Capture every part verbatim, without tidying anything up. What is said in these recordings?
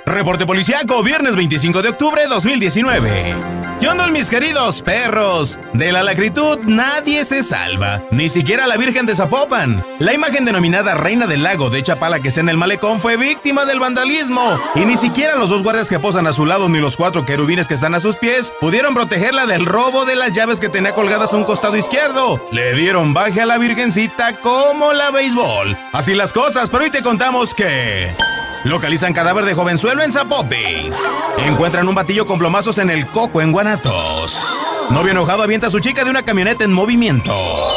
Reporte policíaco, viernes veinticinco de octubre de dos mil diecinueve. ¿Qué onda, mis queridos perros? De la lacritud nadie se salva, ni siquiera la Virgen de Zapopan. La imagen denominada Reina del Lago de Chapala que está en el malecón fue víctima del vandalismo, y ni siquiera los dos guardias que posan a su lado ni los cuatro querubines que están a sus pies pudieron protegerla del robo de las llaves que tenía colgadas a un costado izquierdo. Le dieron baje a la Virgencita como la béisbol. Así las cosas, pero hoy te contamos que... localizan cadáver de jovenzuelo en Zapopis. Encuentran un batillo con plomazos en el Coco en Guanatos. Novio enojado avienta a su chica de una camioneta en movimiento.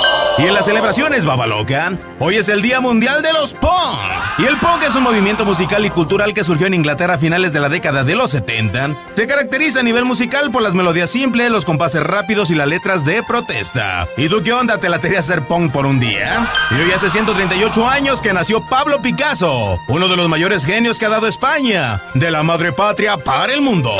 Y en las celebraciones Babaloca, hoy es el Día Mundial de los Punk. Y el punk es un movimiento musical y cultural que surgió en Inglaterra a finales de la década de los setenta. Se caracteriza a nivel musical por las melodías simples, los compases rápidos y las letras de protesta. ¿Y tú qué onda? ¿Te latería hacer punk por un día? Y hoy hace ciento treinta y ocho años que nació Pablo Picasso, uno de los mayores genios que ha dado España, de la madre patria para el mundo.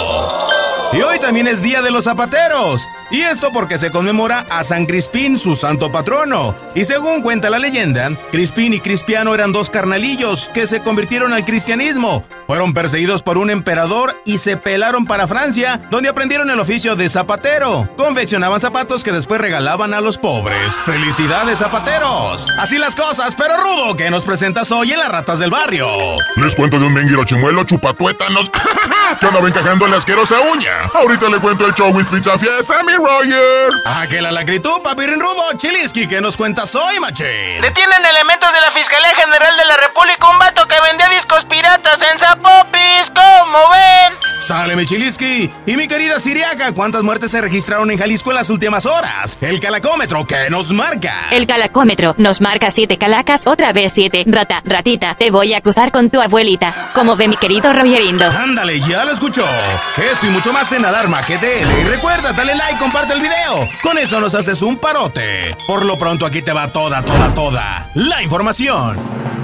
Y hoy también es Día de los Zapateros. Y esto porque se conmemora a San Crispín, su santo patrono. Y según cuenta la leyenda, Crispín y Crispiano eran dos carnalillos que se convirtieron al cristianismo. Fueron perseguidos por un emperador y se pelaron para Francia, donde aprendieron el oficio de zapatero. Confeccionaban zapatos que después regalaban a los pobres. ¡Felicidades, zapateros! Así las cosas, pero rudo, ¿qué nos presentas hoy en Las Ratas del Barrio? Les cuento de un menguiro chimuelo chupatuétanos que andaba encajando en la asquerosa uña. Ahorita le cuento el show with Pizza Fiesta, mi Roger. Ah, que la lacritud, papirín rudo, Chiliski, ¿qué nos cuentas hoy, machín? Detienen elementos de la Fiscalía General de la República un vato que vendía discos piratas en Zapopis, ¿cómo ven? Sale, mi Chiliski. Y mi querida Siriaca, ¿cuántas muertes se registraron en Jalisco en las últimas horas? El calacómetro, ¿qué nos marca? El calacómetro nos marca siete calacas, otra vez siete. Rata, ratita, te voy a acusar con tu abuelita. ¿Cómo ve mi querido Rogerindo? Ándale, ya lo escuchó. Esto y mucho más en Alarma G T L. Y recuerda, dale like, comparte el video. Con eso nos haces un parote. Por lo pronto aquí te va toda, toda, toda la información.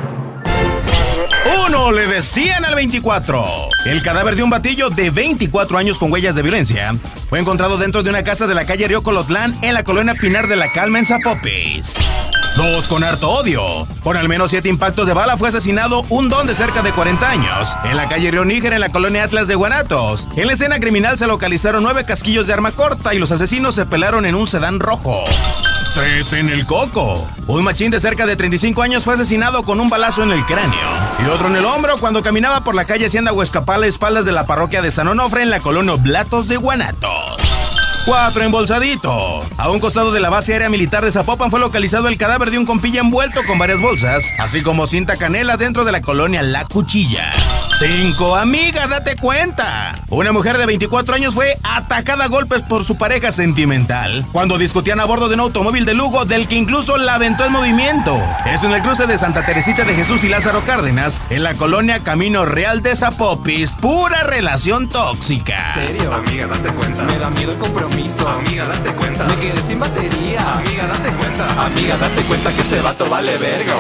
Uno le decían al veinticuatro. El cadáver de un batillo de veinticuatro años con huellas de violencia fue encontrado dentro de una casa de la calle Río Colotlán en la colonia Pinar de la Calma en Zapopis. Dos con harto odio. Con al menos siete impactos de bala fue asesinado un don de cerca de cuarenta años en la calle Río Níger en la colonia Atlas de Guanatos. En la escena criminal se localizaron nueve casquillos de arma corta y los asesinos se pelaron en un sedán rojo. Tres en el Coco. Un machín de cerca de treinta y cinco años fue asesinado con un balazo en el cráneo y otro en el hombro cuando caminaba por la calle Hacienda Huescapala a espaldas de la parroquia de San Onofre en la colonia Oblatos de Guanatos. Cuatro embolsadito. A un costado de la base aérea militar de Zapopan fue localizado el cadáver de un compilla envuelto con varias bolsas, así como cinta canela dentro de la colonia La Cuchilla. Cinco. Amiga, date cuenta. Una mujer de veinticuatro años fue atacada a golpes por su pareja sentimental cuando discutían a bordo de un automóvil de lujo del que incluso la aventó en movimiento. Esto en el cruce de Santa Teresita de Jesús y Lázaro Cárdenas, en la colonia Camino Real de Zapopis. Pura relación tóxica. ¿En serio? Amiga, date cuenta. Me da miedo el compromiso. Amiga, date cuenta. Me quedé sin batería. Amiga, date cuenta. Amiga, date cuenta que ese vato vale verga.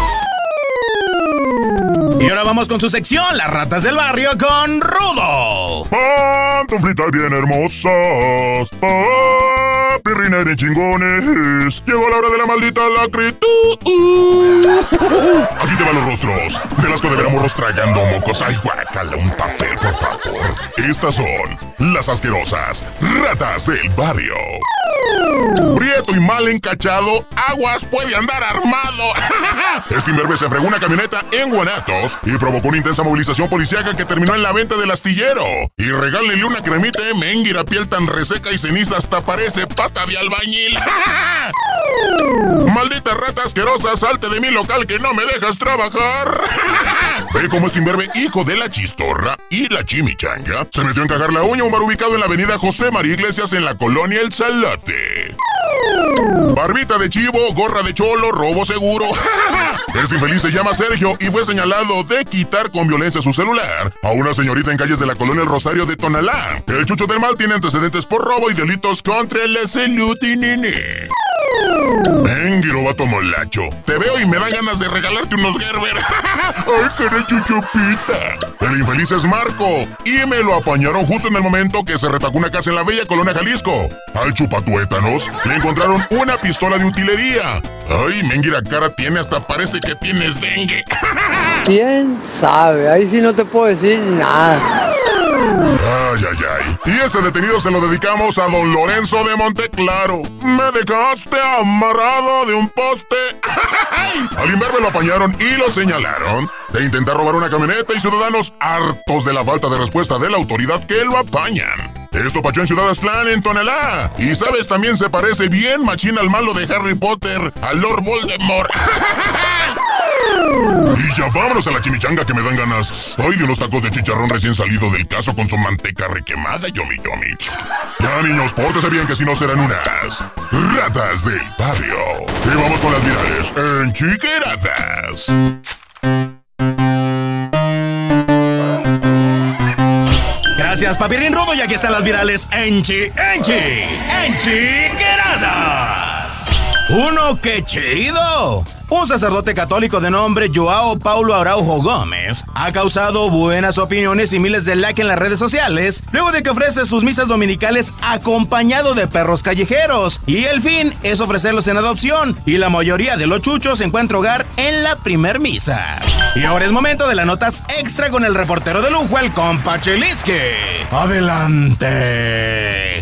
Y ahora vamos con su sección, Las Ratas del Barrio con Rudo. Pantuflitas bien hermosas, papirrines bien chingones. Llegó la hora de la maldita lacritud. Aquí te van los rostros del asco de ver a morros tragando mocos. Ay, guácala, un papel, por favor. Estas son las asquerosas Ratas del Barrio. Prieto y mal encachado, aguas puede andar armado. Este imberbe se fregó una camioneta en Guanatos y provocó una intensa movilización policíaca que terminó en la venta del astillero. Y regálele una cremita de menguira, piel tan reseca y ceniza hasta parece pata de albañil. Maldita rata asquerosa, salte de mi local que no me dejas trabajar. Ve cómo este imberbe, hijo de la chistorra y la chimichanga, se metió a encajar la uña a un bar ubicado en la avenida José María Iglesias en la colonia El Salate. Barbita de chivo, gorra de cholo, robo seguro. Este infeliz se llama Sergio y fue señalado de quitar con violencia su celular a una señorita en calles de la colonia El Rosario de Tonalá. El chucho del mal tiene antecedentes por robo y delitos contra la salud y nene. Menguiro vato molacho, te veo y me dan ganas de regalarte unos Gerber. Ay, qué chuchupita. El infeliz es Marco y me lo apañaron justo en el momento que se retacó una casa en la bella colonia Jalisco. Al chupatuétanos le encontraron una pistola de utilería. Ay, menguira cara tiene, hasta parece que tienes dengue. ¿Quién sabe? Ahí sí no te puedo decir nada. Ay, ay, ay. Y este detenido se lo dedicamos a don Lorenzo de Monteclaro. Me dejaste amarrado de un poste. Al imberbe lo apañaron y lo señalaron de intentar robar una camioneta y ciudadanos hartos de la falta de respuesta de la autoridad que lo apañan. Esto pachó en Ciudad Aztlán, en Tonalá. Y sabes, también se parece bien machín al malo de Harry Potter, al Lord Voldemort. Y ya vámonos a la chimichanga que me dan ganas. Ay, de unos tacos de chicharrón recién salido del caso con su manteca requemada, yomi yomi. Ya, niños, pórtense bien que si no serán unas ratas del barrio. Y vamos con las virales en Chiquiratas. Gracias, Papirín Rudo, y aquí están las virales en Chi, en Chi, en Chiquiratas. ¡Uno, qué chido! Un sacerdote católico de nombre Joao Paulo Araujo Gómez ha causado buenas opiniones y miles de likes en las redes sociales luego de que ofrece sus misas dominicales acompañado de perros callejeros, y el fin es ofrecerlos en adopción, y la mayoría de los chuchos encuentra hogar en la primer misa. Y ahora es momento de las notas extra con el reportero de lujo, el compa Chilisky. ¡Adelante!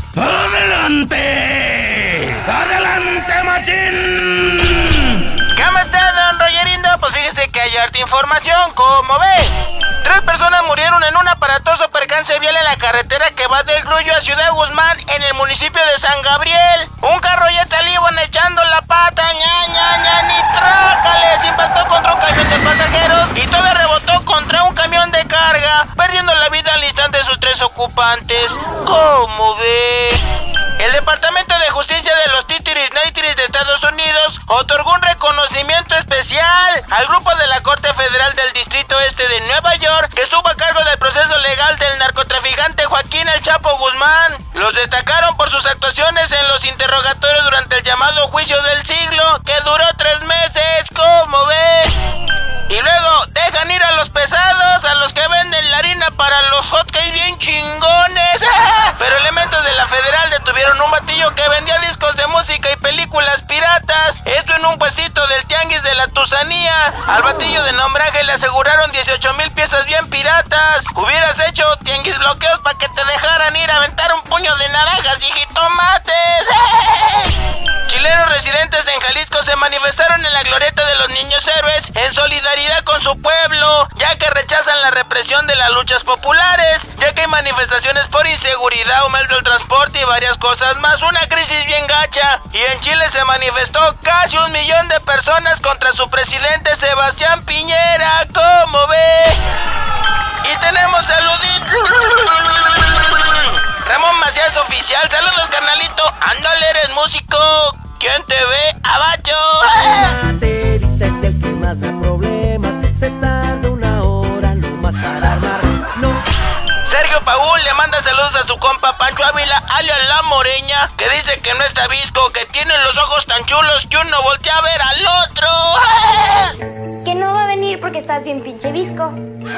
¡Adelante! ¡Adelante, machín! ¿Cómo está, don Rollerindo? Pues fíjese que hay harta información, como ve. Tres personas murieron en un aparatoso percance vial en la carretera que va del Grullo a Ciudad Guzmán, en el municipio de San Gabriel. Un carro ya te iban echando la pata, ña, ña, ña, ni trácales. Impactó contra un camión de pasajeros y todavía rebotó contra un camión de carga, perdiendo la vida al instante sus tres ocupantes. ¿Cómo ve? El Departamento de Justicia de los Títeres Náyteres de Estados Unidos otorgó un reconocimiento especial al grupo de la Corte Federal del Distrito Este de Nueva York, que estuvo a cargo del proceso legal del narcotraficante Joaquín El Chapo Guzmán. Los destacaron por sus actuaciones en los interrogatorios durante el llamado juicio del siglo, que duró tres meses, ¿cómo ves? Y luego dejan ir a los pesados, a los que venden la harina para los hotcakes bien chingones. Pero elementos de la Federal detuvieron un batillo que vendía discos de música y películas piratas. Esto en un puestito del tianguis de la Tusanía. Al batillo de nombre Ángel le aseguraron dieciocho mil piezas bien piratas. Hubieras hecho tianguis bloqueos para que te dejaran ir a aventar un puño de naranjas y jitomates. Chilenos residentes en Jalisco se manifestaron en la glorieta de los Niños Héroes en solidaridad con su pueblo, ya que rechazan la represión de las luchas populares, ya que hay manifestaciones por inseguridad, aumento del transporte y varias cosas más, una crisis bien gacha. Y en Chile se manifestó casi un millón de personas contra su presidente Sebastián Piñera, ¿cómo ve? Y tenemos saluditos. Ramón Macías Oficial, saludos carnalito, ándale, eres músico. ¿Quién te ve? ¡Abacho! Baterista es el que más da problemas. Se tarda una hora nomás para armar. No. Sergio Paul le manda saludos a su compa Pancho Ávila, alias La Moreña, que dice que no está visco, que tiene los ojos tan chulos que uno voltea a ver al otro. Que no va a venir porque estás bien pinche visco.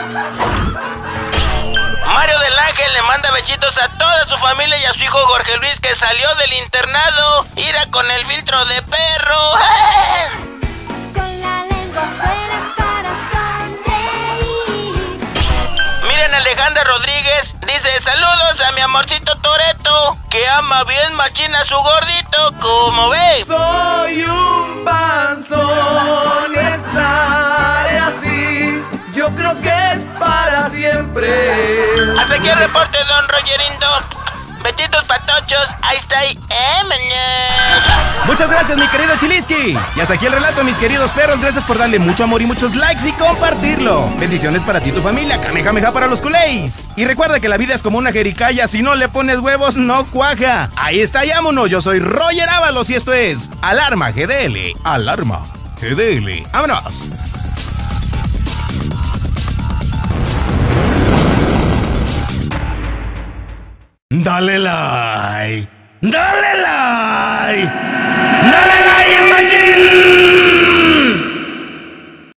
Mario del Ángel le manda bechitos a toda su familia y a su hijo Jorge Luis, que salió del internado. Ira con el filtro de perro. Con la lengua fuera para sonreír. Miren, Alejandra Rodríguez dice: saludos a mi amorcito Toreto, que ama bien machina a su gordito, ¿cómo ves? Soy un panzón y estaré así. Yo creo que es para siempre. Hasta aquí el reporte, don Rollerindo. Besitos patochos, ahí está ahí. Muchas gracias, mi querido Chilisky. Y hasta aquí el relato, mis queridos perros. Gracias por darle mucho amor y muchos likes y compartirlo. Bendiciones para ti y tu familia. Kamehameha para los culéis. Y recuerda que la vida es como una jericaya. Si no le pones huevos, no cuaja. Ahí está, vámonos. Yo soy Roger Ábalos y esto es Alarma G D L. Alarma G D L. ¡Vámonos! Dale like. Dale like.